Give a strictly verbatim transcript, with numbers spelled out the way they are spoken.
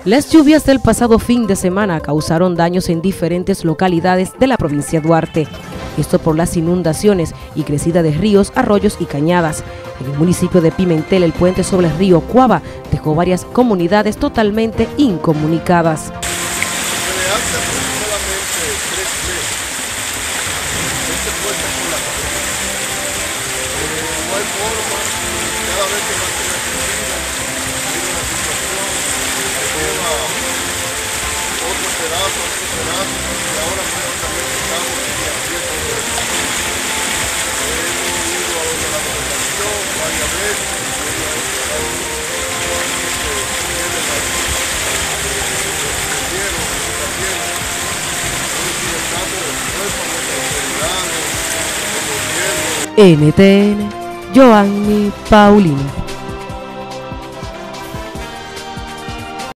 Las lluvias del pasado fin de semana causaron daños en diferentes localidades de la provincia de Duarte. Esto por las inundaciones y crecida de ríos, arroyos y cañadas. En el municipio de Pimentel, el puente sobre el río Cuava dejó varias comunidades totalmente incomunicadas. N T N, Joanny Paulino.